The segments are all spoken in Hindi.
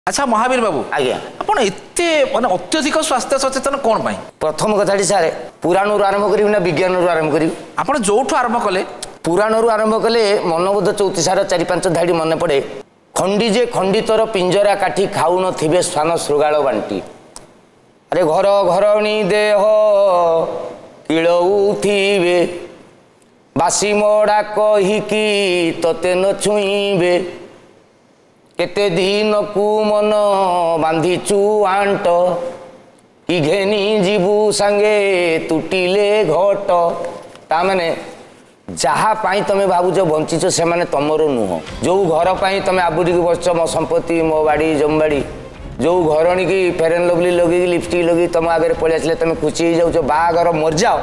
अच्छा महावीर बाबू आज्ञा आपण एते माने अत्यधिक स्वास्थ्य सचेतन कोन पाई प्रथम कथाटी सारे पुराण आरंभ करी ना विज्ञान आरंभ करी आपण जोठू आरंभ कले पुराण आरंभ कले मनबोध 34 चारि पांच धाड़ी मन पड़े खंडीजे खंडितर पिंजरा काठी खाऊ नथिबे स्वान श्रृगाल बांटी अरे घर घरणी देह किलौथिबे बासी मोड़ा कहिकी तते न छुईबे केते दिन को मन बांधिचु आंट कि घेनी जीवु संगे तुटिले घट ता माने जहा पाई तमे भाबुच बंचिच से माने तमरो नुह जो घर पाई तमे आबुरी की बसच मो संपत्ति मो बाड़ी जमबाड़ी जो घरणी की फेरन लवली लगे लिपस्टिक लगे तुम आगे पड़े आसले तुम खुशी हो जाओ बागर मर जाओ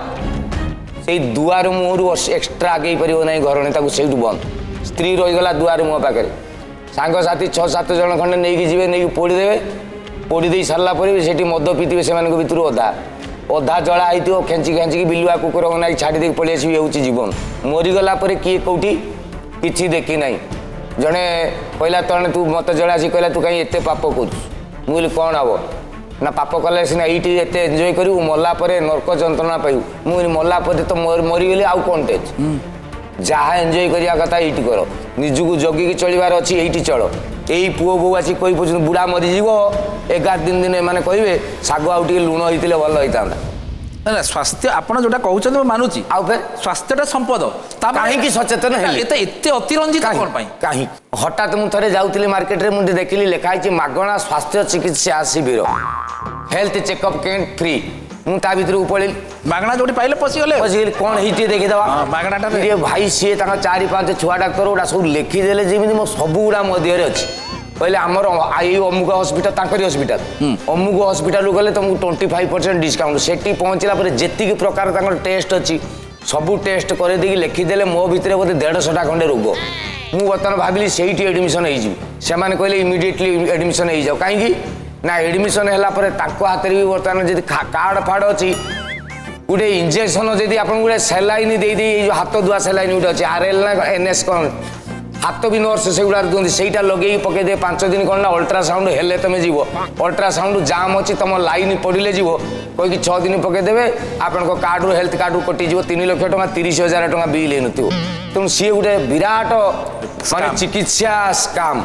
से दुआर मुहर एक्सट्रा आगे पार ना घरणी से बंद स्त्री रहीगला दुआर मुह पाखे सांगसाथी 6-7 जन खंडे नहीं जी नहीं पोड़ीदे पोड़ी सारा से मद पीते से भितर अधा अधा जला हो खेची खेचिकी बिलुआ कुकुर ना छाड़ी दे पलि आसबी हूँ जीवन मरीगला किए कौटी कि देखी ना जड़े कहला तने तू मत जड़े आसी कहला तू कहीं एत पाप कर मुझे कौन हम ना पाप कले सीना ये एत एंजय करू मला नर्क जंत्रणा पाइबू मुझे मला तो मरीगली आउ कौन टेज जहाँ एंजय करिया कथा ये कर निजुक जगिकी चलबार अच्छी ये चल यही पुओ बो आसी कही पूछते बुढ़ा मरीज 11 दिन एम कहे शाग आउ टे लुण होते भल होता ना स्वास्थ्य आपण जोटा कहते मैं मानुची आउ फिर स्वास्थ्यटा संपद कहीं सचेतन एते अतिरंजित कौन पाई कहीं हठात मुझे थे जाऊली मार्केट में मुझे देखिली लिखाई मागणा स्वास्थ्य चिकित्सा शिविर हेल्थ चेकअप कैंप फ्री मुझे भर पड़ी मागणा जो पाइले पशिगले कौन ही देखीदे मागणाटा भाई सी 4-5 छुआ डाक्तर गुड़ा सब लिखिदे जमी मो सबुगुड़ा मो देह अच्छी कहले आमर आई अमुक हस्पिटाल ताकरी हस्पिटाल अमुक हस्पिटाल गले तुमको 25% डिस्काउंट से पहुँचला जी प्रकार टेस्ट अच्छी सबू टेस्ट कर लिखिदे मो भितर बोधे 150 खंडे रोग मुझे बर्तमान भाविली से एडमिशन से कहले इमिडिएटली एडमिशन हो जाओ कहीं ना एडमिशन है हाथ में भी बर्तमान जी कार्ड फाड़ अच्छी गोटे इंजेक्शन जब आप गोटे सेलाइन दे हाथ धुआ सेलाइन गोटे अच्छे RL ना NS कौन हाथ भी नर्स से गुड़ा दिखती से लगे पकईदे 5 दिन कौन ना अल्ट्रासाउंड हेले तुम जीव अल्ट्रासाउंड जाम अच्छी तुम लाइन पड़े जीव कहीं 6 दिन पकईदे आपण कार्ड रू हेल्थ कार्ड रू कटिज 3 लाख टका 30,000 टका बिल है नुथ तेणु सी गोटे विराट माने चिकित्सा स्काम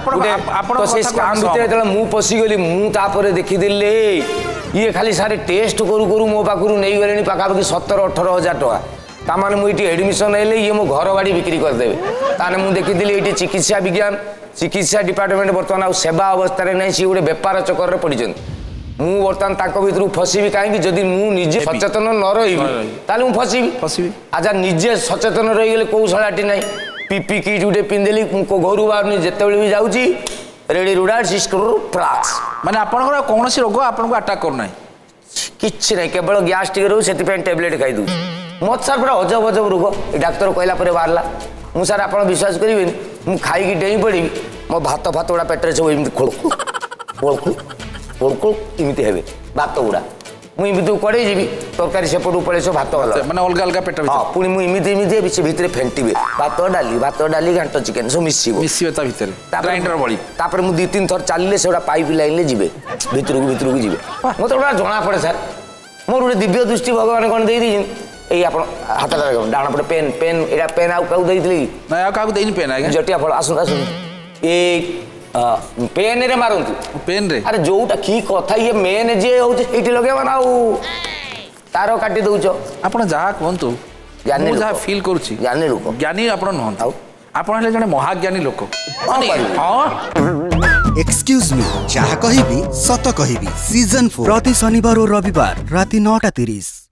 तो से स्काम भितर मु पशिगली मुझे देखीदे ये खाली सारे टेस्ट करू करू मो पाखु नहीं गले पाखापाखि 17-18,000 टका ताने मुझे एडमिशन है ये मो घर बाड़ी बिक्री करदेवे ताने मुझे देखी ये चिकित्सा विज्ञान चिकित्सा डिपार्टमेंट बर्तमान आ सेवा अवस्था नहीं सी गोटे बेपार चक्कर पड़ी मुझे बर्तमान भर फसबी कहीं जदि मुझे सचेतन न रही फसबी आजा निजे सचेतन रहीगले कौशलाटी ना पीपी किट गोटे पिंधेली घर बाहर जिते भी जाऊँगी रेडी रुड़ा फ्लाक्स माने आपन कौन रोग आपको अटाक करना किसी ना केवल गैस टी रो से टैबलेट खाई दूँ मत सार पूरा अजब अजब रोग डाक्तर कहला बाहर मुझे सार आप विश्वास करेंगे मुझे खाई डेई पड़ी मो भात फात गुड़ा पेटे सब एमती खोलखोल इमती हे भात गुड़ा मुझे कड़े जी तरकारी सेपटू पड़े सब भात गला मैंने अलग अलग पेट हाँ पुणी मुझे से भितर फेंटे भात डाली घाट चिकेन सब मिसवे ग्राइंडर बड़ी तापर मुझे 2-3 थर चलिए से पाइप लाइन जी भितर को जी मत जना पड़े सार मोर गोटे दिव्य दृष्टि भगवान कौन दे ये आप हाथ डाण पटे पेन पेन यहाँ पेन आगे पेन जटिया फल आसुन आसुन एक पेन रे मारंतु पेन रे अरे जोटा की कथा ये मेन जे हो एठी लगेबा ना तार काटी दउछ आपण जहा कहंतु ज्ञानी जहा फील करूची ज्ञानी लोक ज्ञानी आपण नहंत आपण हले जने महाज्ञानी लोक हां एक्सक्यूज मी जहा कहिबी सत कहिबी सीजन 4 प्रति शनिवार और रविवार राति 9:30